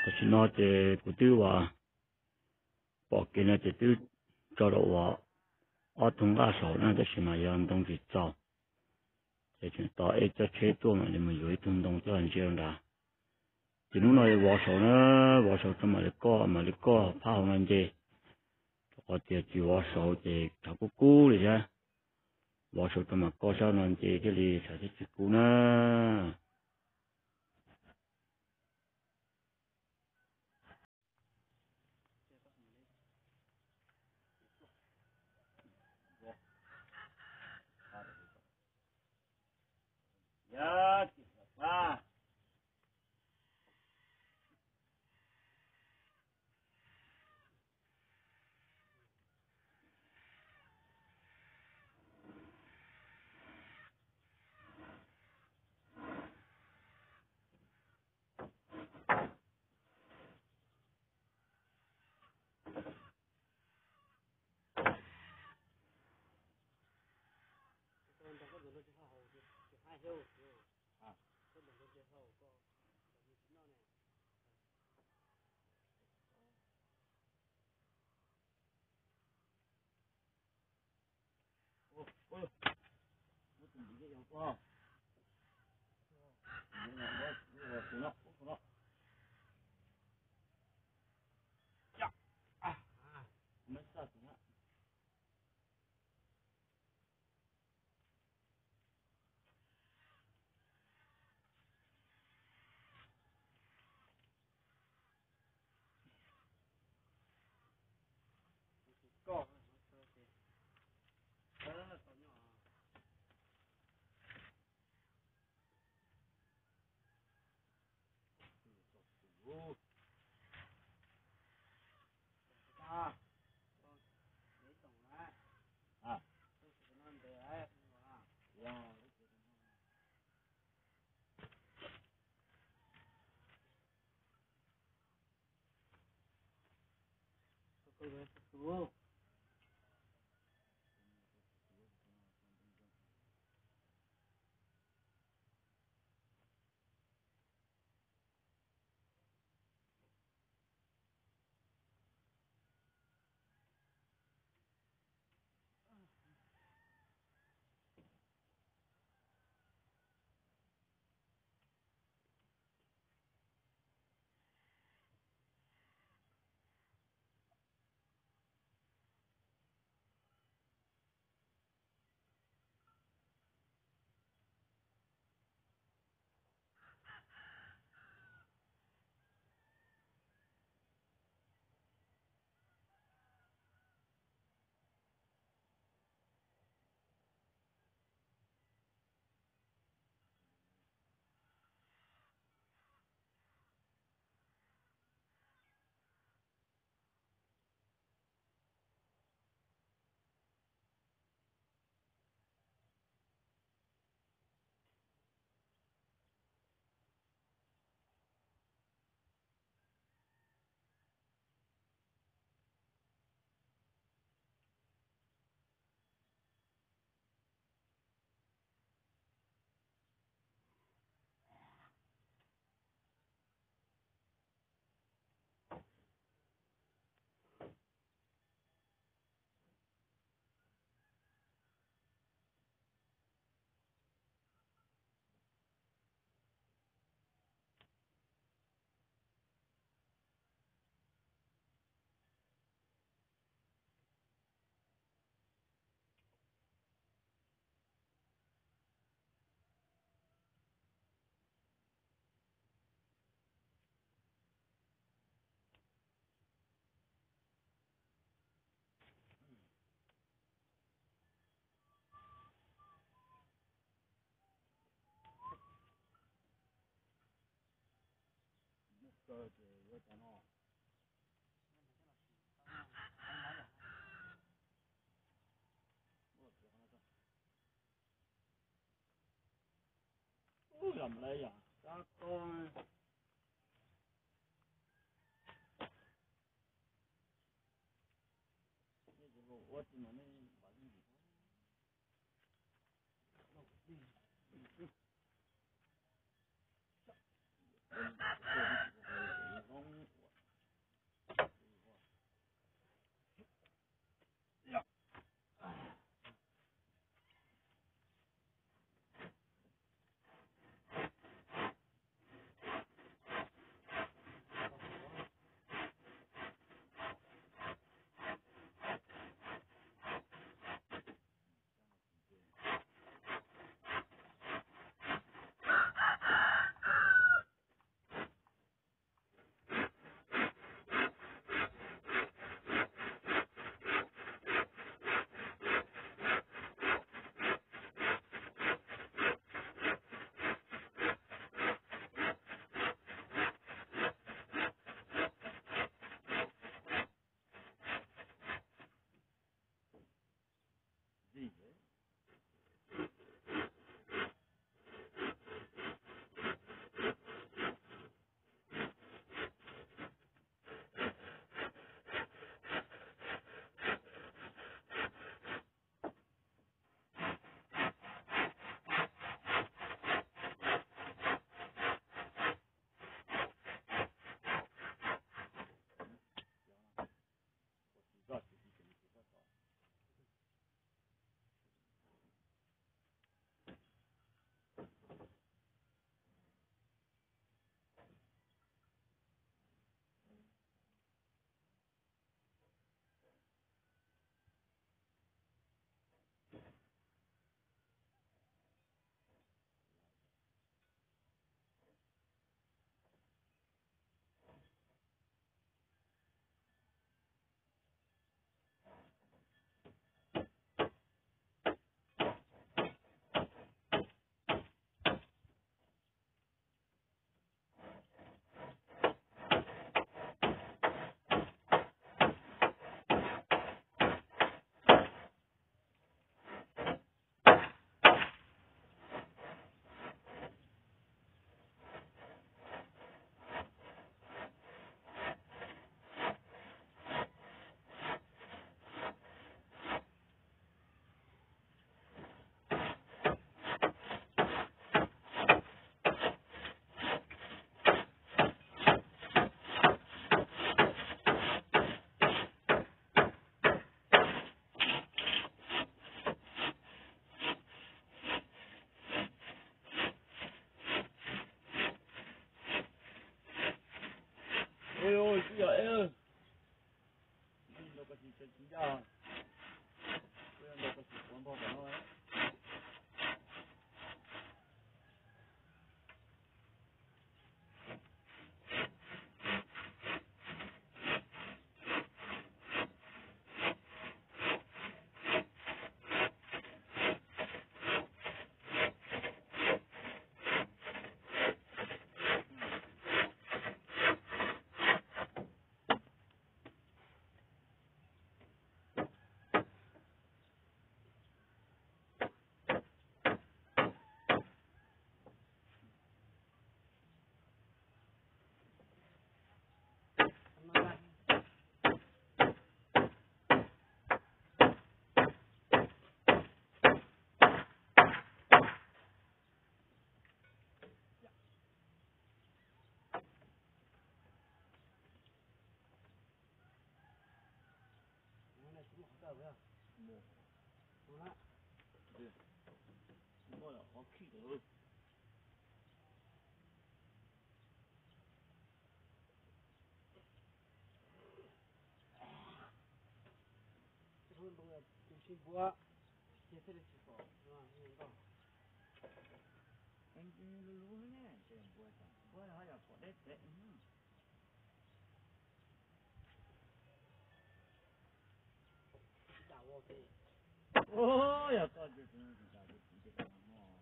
chỉ nói về của tư và bỏ cái này thì tư cho đầu và ở trong cái số này thì mà yang đông chỉ造thì chúng ta ấy cho chế作嘛你们有一种东西很这样的thì lúc này võ số cho mà đi có phá hỏng anh gì có thể chỉ võ số thì thằng cú cú rồi chứ võ số cho mà có sao anh gì cái gì sẽ chỉ cú nữa ya ba làm lấy à các con what mà nó 鸡啊，不然那个是光跑上来。我了，好气头。这头弄个对水波，接起来去搞，是吧？用到。路呢，这波上，波还要跑得快。大窝飞。哦呀，搞这真是大的地的哦。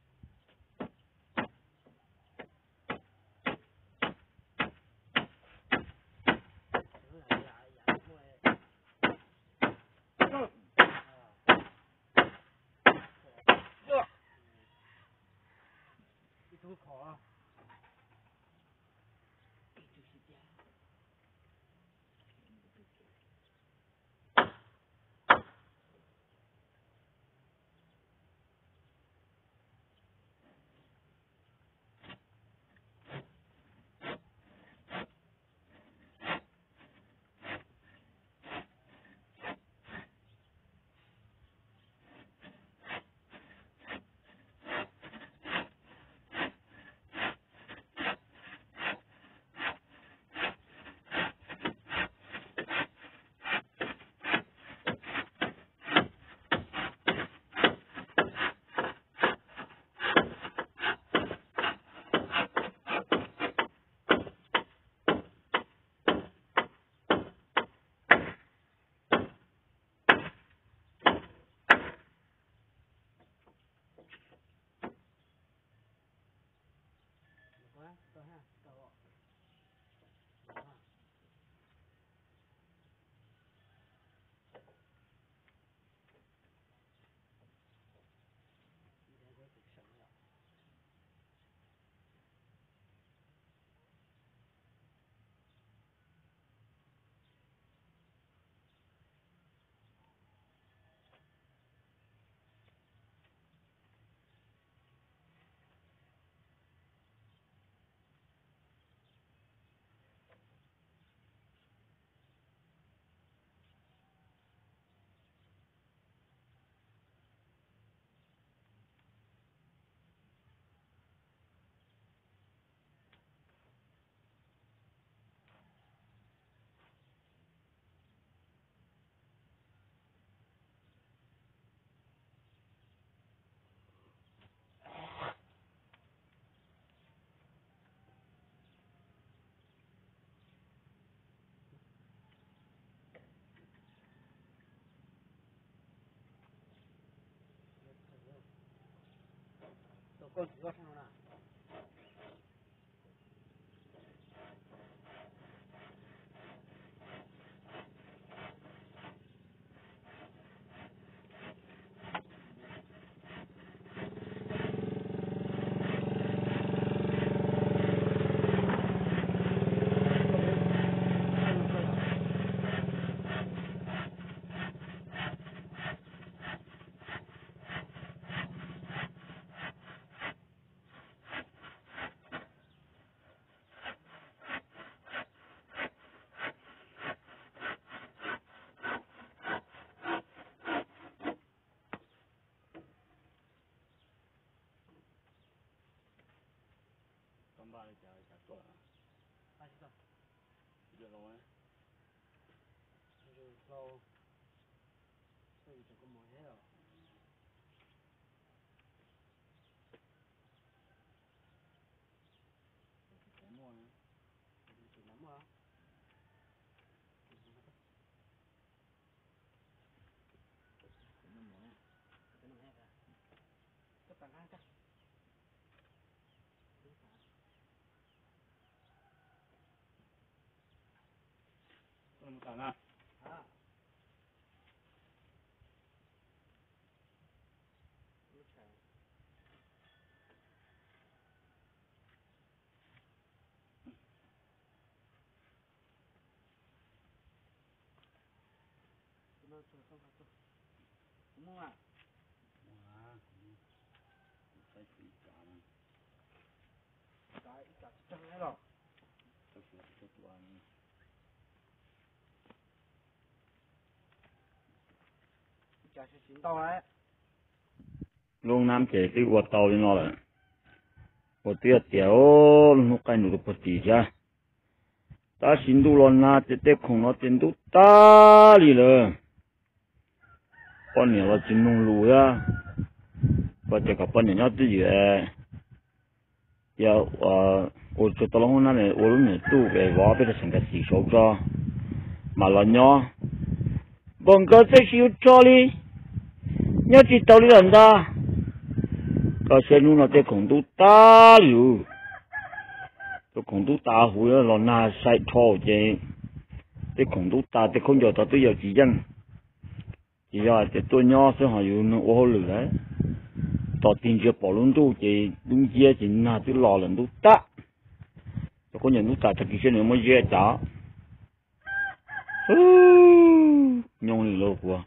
都烤啊！都搞主要上了。把你家一下做了，还是的，比较老哎，那就老。 干嘛？lông nam kể cái quạt tàu đi nó là quạt tiệt tiệt nó cái nó có tí ra ta xin tu lon na tết tết không nó tiền tu ta đi rồi con này là chính nông lúa ya và chỉ có con này nó tự gì giờ我做到了那里我都没读的话被他成个洗手着嘛了喏本个这是有道理你知道理人的个些路那在空都打了都空都打回了老那晒错的在空都打在空调它都有几人只要在多鸟是还有那我好了到顶着保龙都的东街的那都老人都打có những lúc ta thực hiện mới dễ trả nhông thì lâu quá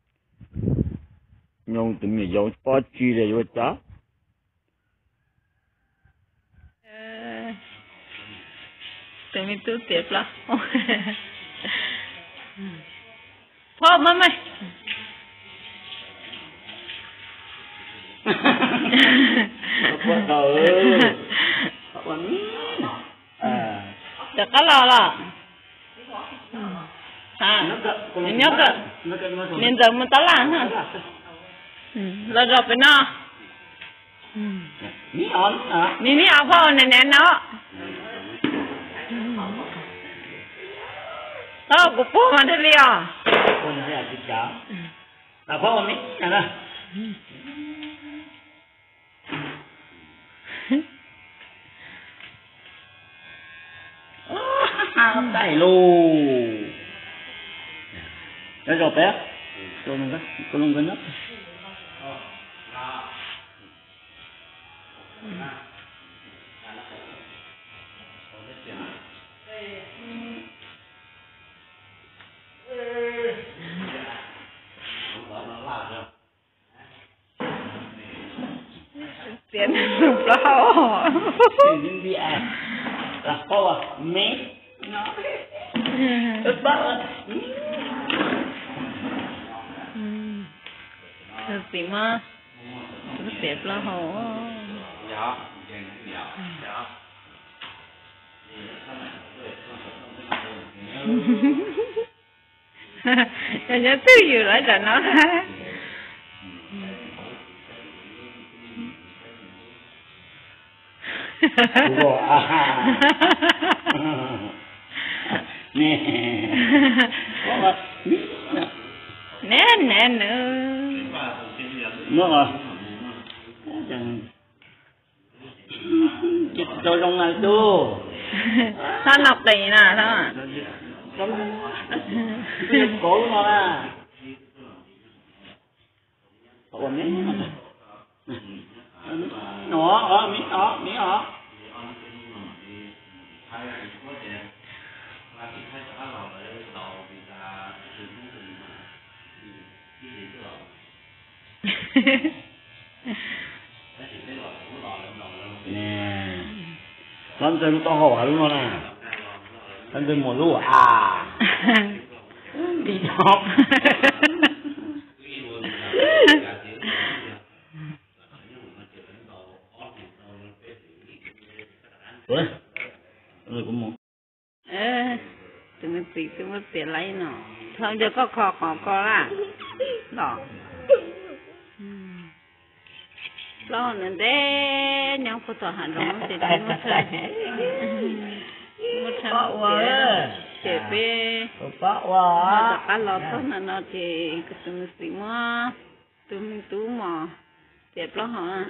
nhông tụi mình giàu bao chi để vô trả tụi mình tu tiếp lắmพ่อมาไหมพ่อเต่าวันนี้จะก็รอละฮะnhớ cơ nên giờ mình tới làm hả rồi rồi phải nó ní áo phao này nè nó đó của bố mà thế liò con này là thịt cháo là phao mình nè đây luôn đấy rồi bé con cái nắp tiền sụp lâu tiền đi là phao mé nó ướp bát được tìm mà rất đẹp là hồ cho nhớ thứ gì lại cho nó nè nữa rồi chết tôi trong này tu sao nọc tì nè sao à cổ luôn mà còn miếng nó miếng nó nè lần tới lúc tao hỏi luôn nè lần tới một lúc đi học ủa rồi cũng một tụi mình tiền lấy nó sao giờ có kho có la đó lo nên để nhau phụ thuộc hàng rong thì đi một tháng chế bê nó tất cả lo thôi nó thì cái tụi mình mà tụi mình tú mà chế lo hả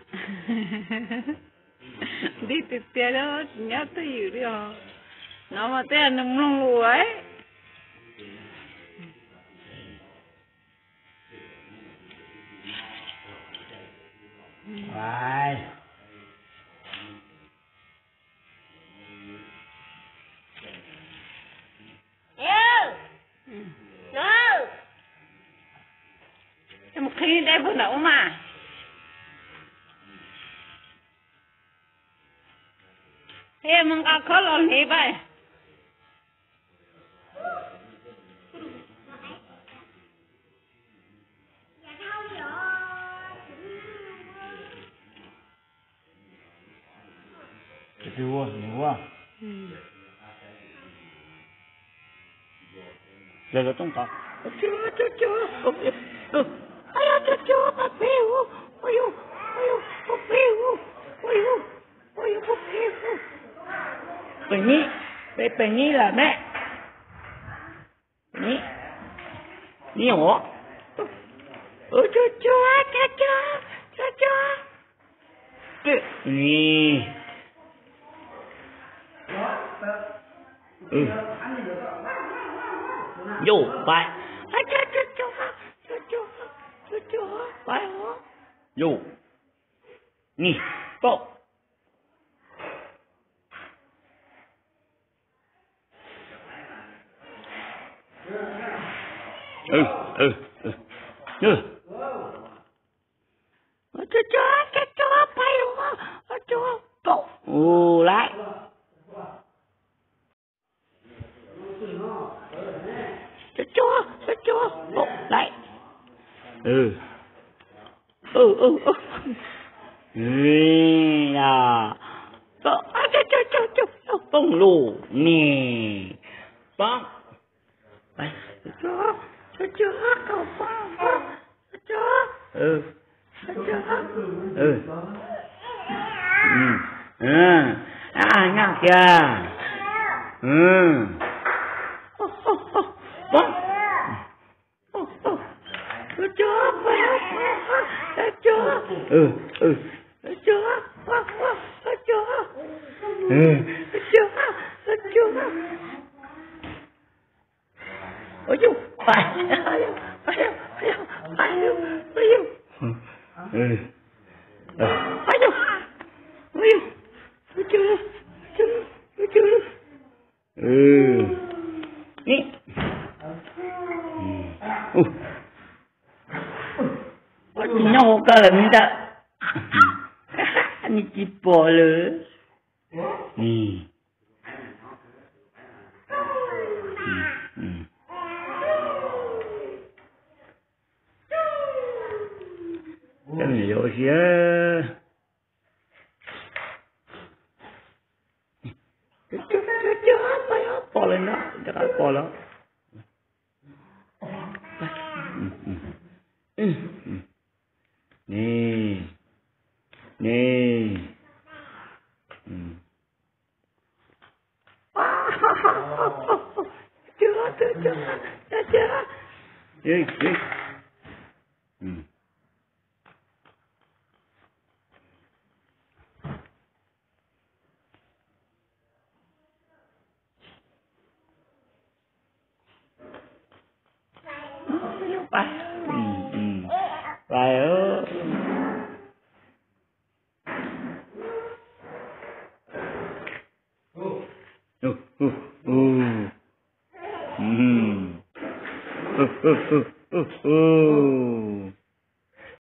đi từ từ đó nhớ tới gì đi hả nó mà tới anh nông nông luôn ấy Right. No. Em một khi đây phụ nữ mà. Thế mình có khó lồn gì vậy? Nhiều quá. Giờ là trong tao. Chưa. Chưa, bà phiêu. Ôi, bà phiêu. Ôi, bà phiêu. Bệnh nhi là mẹ. Nhi hả? Chưa. Nhi. Vô, phải. Phải hả? Vô. Nhi, bộ. Cho, phải hả? Cho, bộ. Lại. Cho, bộ, lại. Là. Cho, bông lù. Nè. Bông. Cho, cậu bông. Cho. Ngạc kìa. Bông. Cho, ôi chú, phải. Nó có lần đó. Anh chỉ bỏ lỡ. Cái này vô xíu. Bỏ lên đó, cho ta bỏ đó. Nè. Chưa. Đi. Bài ơi.